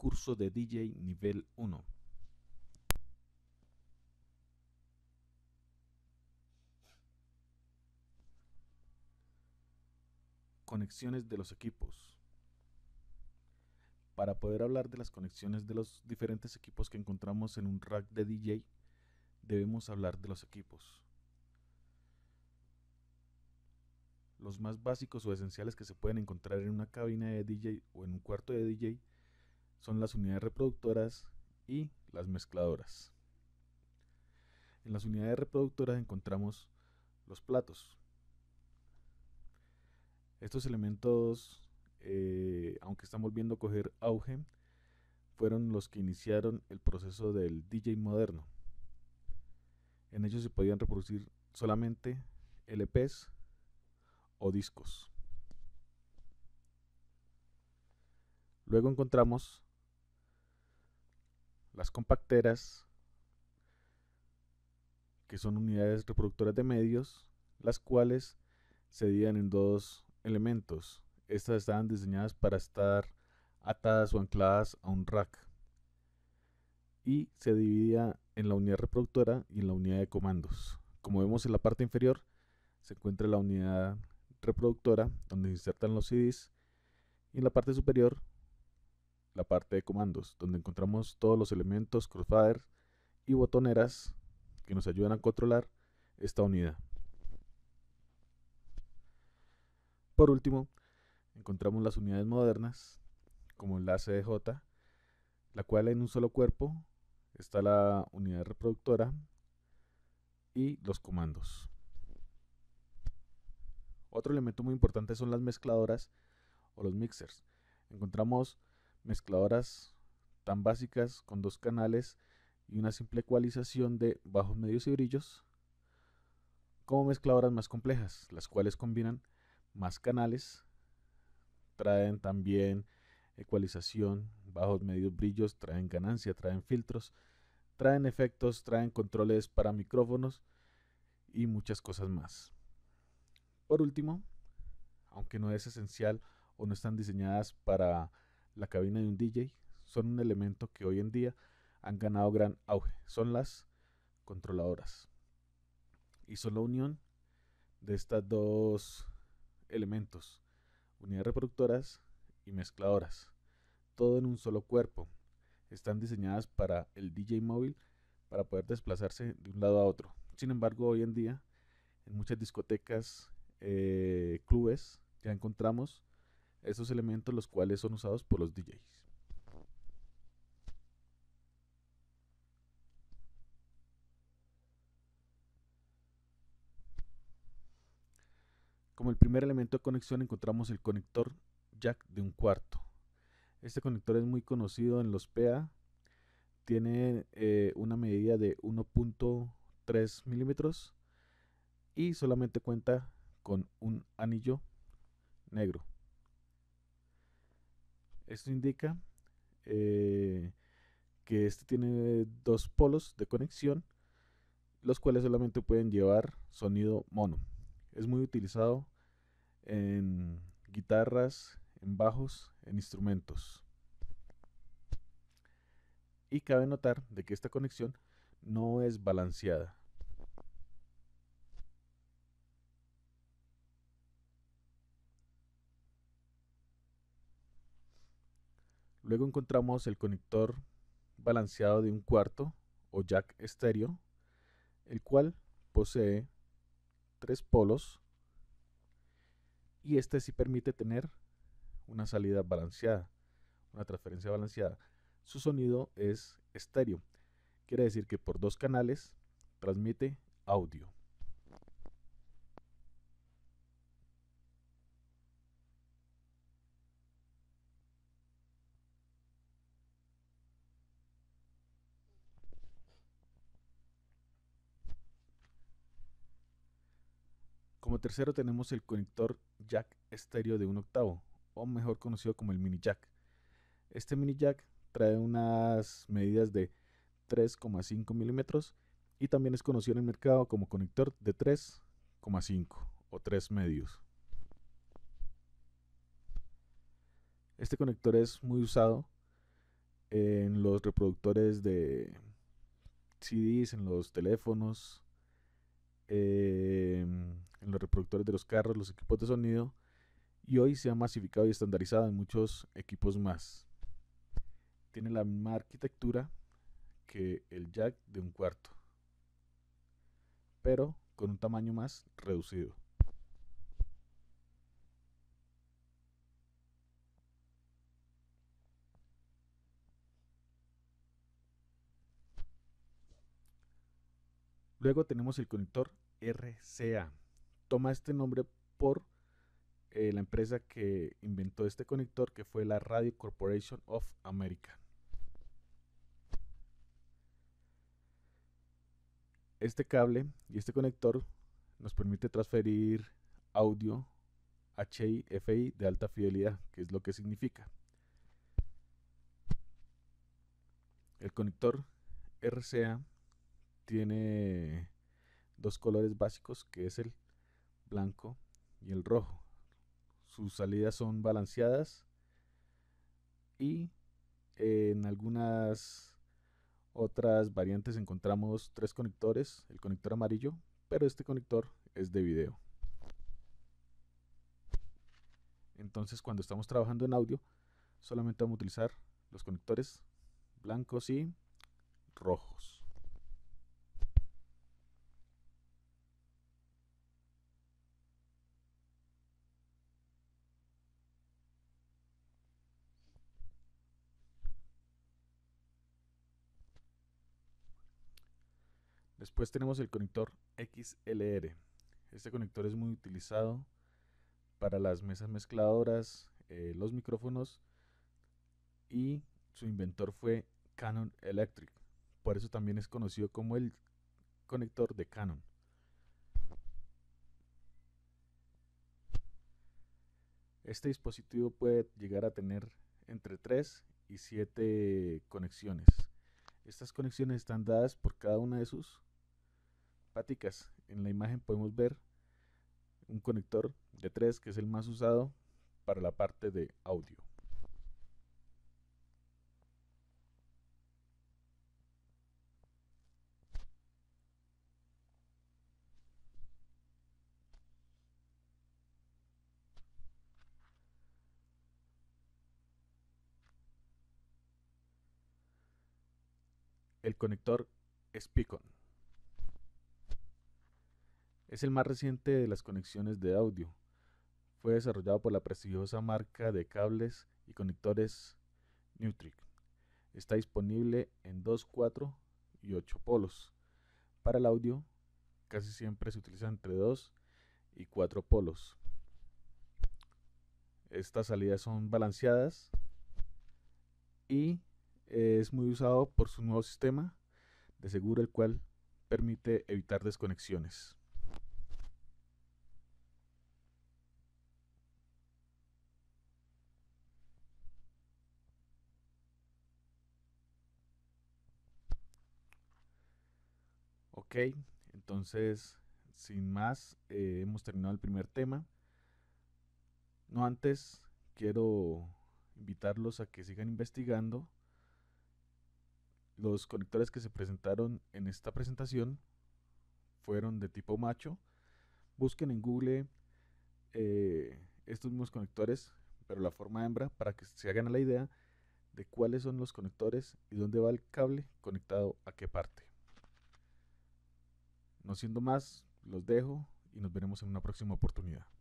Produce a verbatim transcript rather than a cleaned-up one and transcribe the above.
curso de D J nivel uno. Conexiones de los equipos. Para poder hablar de las conexiones de los diferentes equipos que encontramos en un rack de D J, debemos hablar de los equipos. Los más básicos o esenciales que se pueden encontrar en una cabina de D J o en un cuarto de D J son las unidades reproductoras y las mezcladoras. En las unidades reproductoras encontramos los platos. Estos elementos, eh, aunque están volviendo a coger auge, fueron los que iniciaron el proceso del D J moderno. En ellos se podían reproducir solamente L Pes o discos. Luego encontramos las compacteras, que son unidades reproductoras de medios, las cuales se dividen en dos elementos. Estas estaban diseñadas para estar atadas o ancladas a un rack y se dividía en la unidad reproductora y en la unidad de comandos. Como vemos en la parte inferior se encuentra la unidad reproductora donde se insertan los C Ds y en la parte superior la parte de comandos donde encontramos todos los elementos crossfader y botoneras que nos ayudan a controlar esta unidad. Por último, encontramos las unidades modernas como la C D J, la cual en un solo cuerpo está la unidad reproductora y los comandos. Otro elemento muy importante son las mezcladoras o los mixers. Encontramos mezcladoras tan básicas con dos canales y una simple ecualización de bajos, medios y brillos, como mezcladoras más complejas, las cuales combinan más canales, traen también ecualización, bajos, medios, brillos, traen ganancia, traen filtros, traen efectos, traen controles para micrófonos y muchas cosas más. Por último, aunque no es esencial o no están diseñadas para la cabina de un D J, son un elemento que hoy en día han ganado gran auge. Son las controladoras y son la unión de estos dos elementos, unidades reproductoras y mezcladoras, todo en un solo cuerpo. Están diseñadas para el D J móvil para poder desplazarse de un lado a otro. Sin embargo, hoy en día en muchas discotecas, eh, clubes, ya encontramos estos elementos, los cuales son usados por los D Js. Como el primer elemento de conexión encontramos el conector jack de un cuarto. Este conector es muy conocido en los P A, tiene eh, una medida de uno punto tres milímetros y solamente cuenta con un anillo negro. Esto indica eh, que este tiene dos polos de conexión, los cuales solamente pueden llevar sonido mono. Es muy utilizado en guitarras, en bajos, en instrumentos. Y cabe notar de que esta conexión no es balanceada. Luego encontramos el conector balanceado de un cuarto o jack estéreo, el cual posee tres polos y este sí permite tener una salida balanceada, una transferencia balanceada. Su sonido es estéreo, quiere decir que por dos canales transmite audio. Como tercero tenemos el conector jack estéreo de un octavo, o mejor conocido como el mini jack. Este mini jack trae unas medidas de tres coma cinco milímetros y también es conocido en el mercado como conector de tres coma cinco o tres medios. Este conector es muy usado en los reproductores de C Ds, en los teléfonos, eh, en los reproductores de los carros, los equipos de sonido, y hoy se ha masificado y estandarizado en muchos equipos más. Tiene la misma arquitectura que el jack de un cuarto, pero con un tamaño más reducido. Luego tenemos el conector R C A. Toma este nombre por eh, la empresa que inventó este conector, que fue la Radio Corporation of America. Este cable y este conector nos permite transferir audio H I F I de alta fidelidad, que es lo que significa. El conector R C A tiene dos colores básicos, que es el blanco y el rojo. Sus salidas son balanceadas y eh, en algunas otras variantes encontramos tres conectores, el conector amarillo, pero este conector es de video. Entonces, cuando estamos trabajando en audio, solamente vamos a utilizar los conectores blancos y rojos. Después tenemos el conector X L R. Este conector es muy utilizado para las mesas mezcladoras, eh, los micrófonos, y su inventor fue Canon Electric. Por eso también es conocido como el conector de Canon. Este dispositivo puede llegar a tener entre tres y siete conexiones. Estas conexiones están dadas por cada una de sus paticas. En la imagen podemos ver un conector de tres, que es el más usado para la parte de audio. El conector Spicon es el más reciente de las conexiones de audio. Fue desarrollado por la prestigiosa marca de cables y conectores Nutric. Está disponible en dos, cuatro y ocho polos. Para el audio, casi siempre se utiliza entre dos y cuatro polos. Estas salidas son balanceadas y es muy usado por su nuevo sistema de seguro, el cual permite evitar desconexiones. Ok, entonces, sin más, eh, hemos terminado el primer tema. No antes, quiero invitarlos a que sigan investigando. Los conectores que se presentaron en esta presentación fueron de tipo macho. Busquen en Google eh, estos mismos conectores, pero la forma hembra, para que se hagan a la idea de cuáles son los conectores y dónde va el cable conectado a qué parte. No siendo más, los dejo y nos veremos en una próxima oportunidad.